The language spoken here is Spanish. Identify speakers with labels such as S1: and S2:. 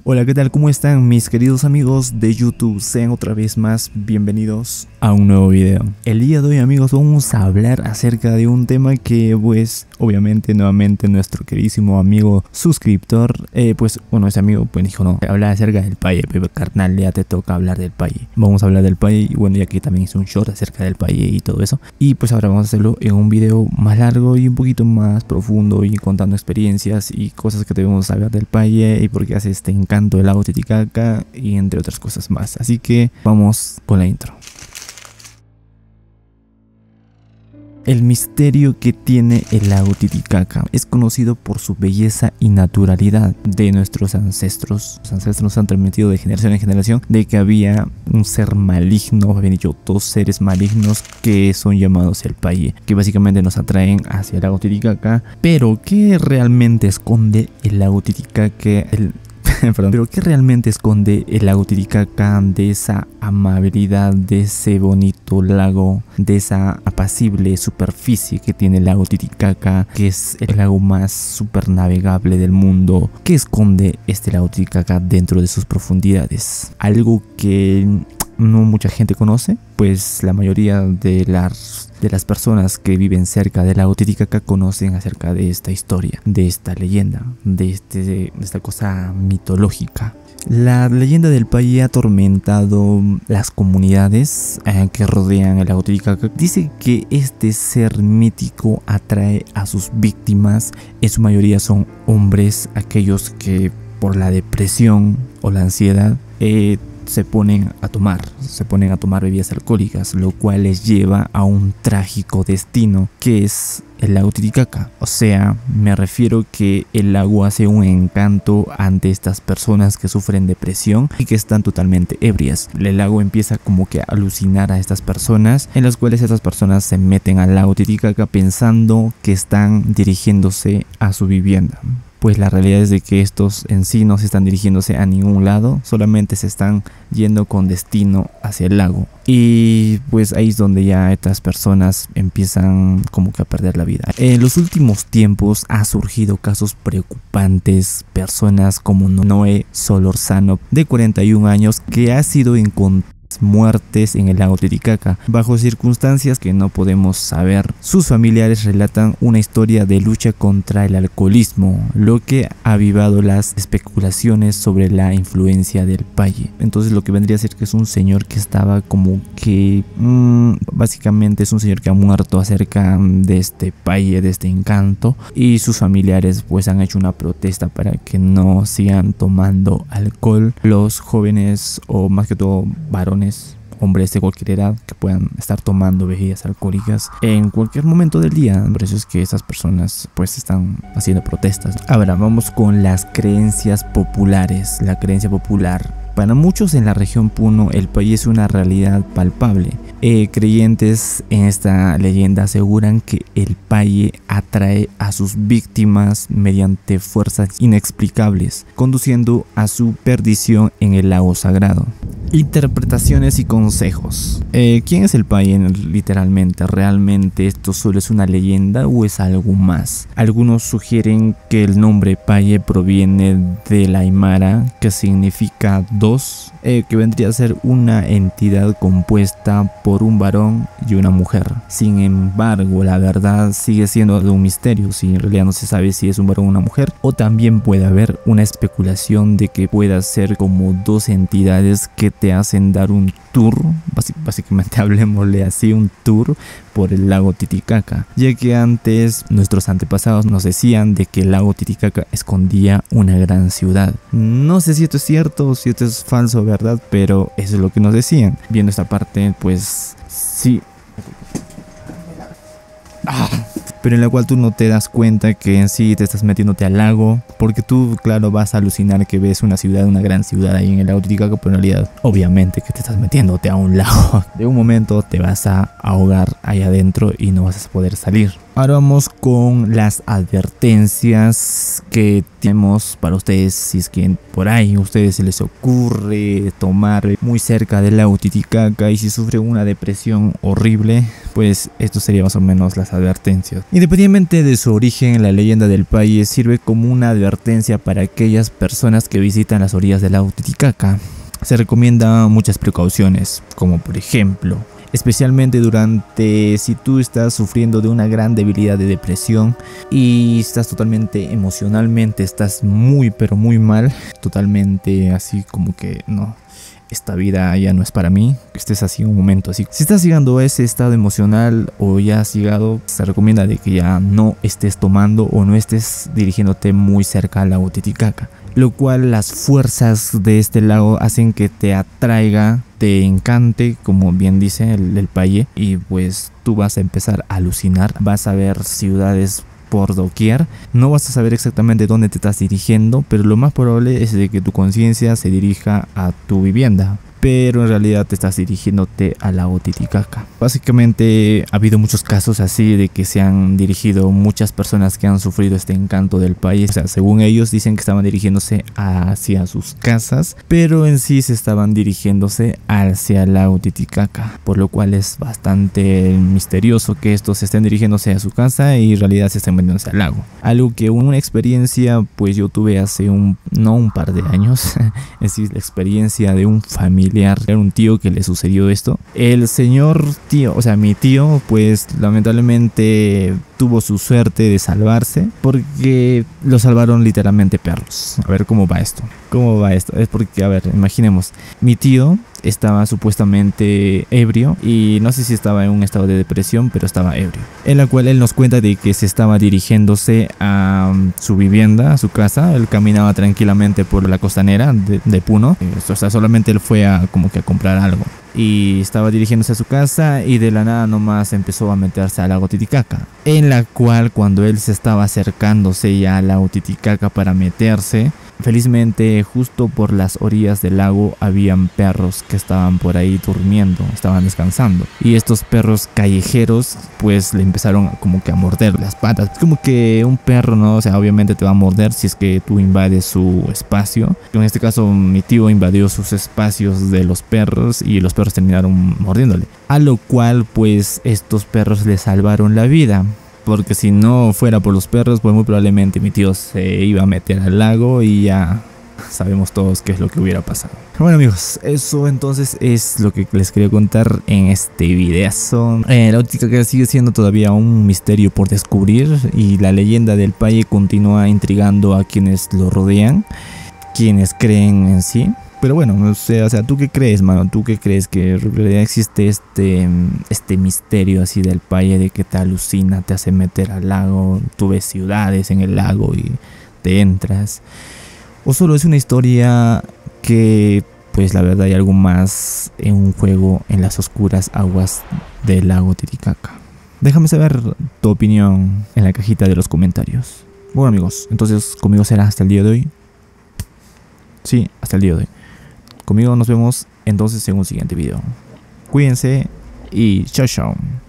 S1: Hola, ¿qué tal? ¿Cómo están mis queridos amigos de YouTube? Sean otra vez más bienvenidos a un nuevo video. El día de hoy, amigos, vamos a hablar acerca de un tema que, pues, obviamente, nuevamente nuestro queridísimo amigo suscriptor, ese amigo, pues dijo, no, habla acerca del paye, pero carnal, ya te toca hablar del paye. Vamos a hablar del paye y bueno, ya que también hice un short acerca del paye y todo eso. Y pues ahora vamos a hacerlo en un video más largo y un poquito más profundo y contando experiencias y cosas que debemos saber del paye y por qué hace este encanto del lago Titicaca y entre otras cosas más. Así que vamos con la intro. El misterio que tiene el lago Titicaca es conocido por su belleza y naturalidad de nuestros ancestros. Los ancestros nos han transmitido de generación en generación de que había un ser maligno, habían dicho dos seres malignos que son llamados el paye, que básicamente nos atraen hacia el lago Titicaca. Pero ¿qué realmente esconde el lago Titicaca? Pero ¿qué realmente esconde el lago Titicaca de esa amabilidad, de ese bonito lago, de esa apacible superficie que tiene el lago Titicaca, que es el lago más super navegable del mundo? ¿Qué esconde este lago Titicaca dentro de sus profundidades? Algo que no mucha gente conoce, pues la mayoría de las personas que viven cerca del lago Titicaca conocen acerca de esta historia, de esta leyenda, de esta cosa mitológica. La leyenda del paye ha atormentado las comunidades que rodean el lago Titicaca. Dice que este ser mítico atrae a sus víctimas, en su mayoría son hombres, aquellos que por la depresión o la ansiedad se ponen a tomar bebidas alcohólicas, lo cual les lleva a un trágico destino que es el lago Titicaca. O sea, me refiero que el lago hace un encanto ante estas personas que sufren depresión y que están totalmente ebrias. El lago empieza como que a alucinar a estas personas, en las cuales estas personas se meten al lago Titicaca pensando que están dirigiéndose a su vivienda. Pues la realidad es de que estos en sí no se están dirigiéndose a ningún lado, solamente se están yendo con destino hacia el lago. Y pues ahí es donde ya estas personas empiezan como que a perder la vida. En los últimos tiempos ha surgido casos preocupantes, personas como Noé Solorzano, de 41 años, que ha sido encontrado muertes en el lago Titicaca bajo circunstancias que no podemos saber. Sus familiares relatan una historia de lucha contra el alcoholismo, lo que ha avivado las especulaciones sobre la influencia del paye. Entonces lo que vendría a ser que es un señor que estaba como que básicamente es un señor que ha muerto acerca de este paye, de este encanto, y sus familiares pues han hecho una protesta para que no sigan tomando alcohol los jóvenes, o más que todo varones, hombres de cualquier edad, que puedan estar tomando bebidas alcohólicas en cualquier momento del día. Por eso es que esas personas pues están haciendo protestas. Ahora vamos con las creencias populares. La creencia popular: para muchos en la región Puno el paye es una realidad palpable. Creyentes en esta leyenda aseguran que el paye atrae a sus víctimas mediante fuerzas inexplicables, conduciendo a su perdición en el lago sagrado. Interpretaciones y consejos. ¿Quién es el paye literalmente? ¿Realmente esto solo es una leyenda o es algo más? Algunos sugieren que el nombre paye proviene del aymara, que significa dos, que vendría a ser una entidad compuesta por un varón y una mujer. Sin embargo, la verdad sigue siendo un misterio, si en realidad no se sabe si es un varón o una mujer, o también puede haber una especulación de que pueda ser como dos entidades que te hacen dar un tour, básicamente hablemosle así, un tour por el lago Titicaca, ya que antes nuestros antepasados nos decían de que el lago Titicaca escondía una gran ciudad. No sé si esto es cierto o si esto es falso, ¿verdad? Pero eso es lo que nos decían. Viendo esta parte, pues sí. Pero en la cual tú no te das cuenta que en sí te estás metiéndote al lago, porque tú, claro, vas a alucinar que ves una ciudad, una gran ciudad ahí en el lago Titicaca, pero en realidad, obviamente que te estás metiéndote a un lago. De un momento te vas a ahogar ahí adentro y no vas a poder salir. Ahora vamos con las advertencias que tenemos para ustedes. Si es que por ahí a ustedes se les ocurre tomar muy cerca del lago Titicaca y si sufren una depresión horrible, pues esto sería más o menos las advertencias. Independientemente de su origen, la leyenda del Paye sirve como una advertencia para aquellas personas que visitan las orillas del lago Titicaca. Se recomiendan muchas precauciones, como por ejemplo, especialmente durante si tú estás sufriendo de una gran debilidad de depresión y estás totalmente emocionalmente, estás muy pero muy mal, totalmente así como que no, esta vida ya no es para mí, que estés así en un momento así. Si estás llegando a ese estado emocional o ya has llegado, se recomienda de que ya no estés tomando o no estés dirigiéndote muy cerca al lago Titicaca, lo cual las fuerzas de este lago hacen que te atraiga, te encante, como bien dice el Paye, y pues tú vas a empezar a alucinar, vas a ver ciudades por doquier, no vas a saber exactamente dónde te estás dirigiendo, pero lo más probable es de que tu conciencia se dirija a tu vivienda, pero en realidad te estás dirigiéndote al lago Titicaca. Básicamente ha habido muchos casos así de que se han dirigido muchas personas que han sufrido este encanto del país. O sea, según ellos dicen que estaban dirigiéndose hacia sus casas, pero en sí se estaban dirigiéndose hacia el lago Titicaca, por lo cual es bastante misterioso que estos se estén dirigiéndose a su casa y en realidad se estén metiéndose al lago. Algo que una experiencia pues yo tuve hace no un par de años, es decir, la experiencia de un familiar. Era un tío que le sucedió esto. El señor tío, o sea mi tío, pues lamentablemente tuvo su suerte de salvarse porque lo salvaron literalmente perros. A ver cómo va esto. ¿Cómo va esto? Es porque, a ver, imaginemos, mi tío estaba supuestamente ebrio y no sé si estaba en un estado de depresión, pero estaba ebrio, en la cual él nos cuenta de que se estaba dirigiéndose a su vivienda, a su casa. Él caminaba tranquilamente por la costanera de Puno, o sea, solamente él fue a como que a comprar algo y estaba dirigiéndose a su casa y de la nada nomás empezó a meterse al lago Titicaca, en la cual cuando él se estaba acercándose ya al lago Titicaca para meterse, felizmente justo por las orillas del lago habían perros que estaban por ahí durmiendo, estaban descansando, y estos perros callejeros pues le empezaron como que a morder las patas. Es como que un perro, ¿no? O sea, obviamente te va a morder si es que tú invades su espacio. En este caso mi tío invadió sus espacios de los perros y los perros terminaron mordiéndole, a lo cual pues estos perros le salvaron la vida. Porque si no fuera por los perros, pues muy probablemente mi tío se iba a meter al lago y ya sabemos todos qué es lo que hubiera pasado. Bueno amigos, eso entonces es lo que les quería contar en este videazo. La Titicaca sigue siendo todavía un misterio por descubrir y la leyenda del Paye continúa intrigando a quienes lo rodean, quienes creen en sí. Pero bueno, no sé, o sea, ¿tú qué crees, mano? ¿Tú qué crees? ¿Que en realidad existe este misterio así del Paye de que te alucina, te hace meter al lago, tú ves ciudades en el lago y te entras? ¿O solo es una historia que, pues la verdad hay algo más en un juego en las oscuras aguas del lago Titicaca? Déjame saber tu opinión en la cajita de los comentarios. Bueno amigos, entonces conmigo será hasta el día de hoy. Sí, hasta el día de hoy. Conmigo nos vemos entonces en un siguiente video. Cuídense y chao chao.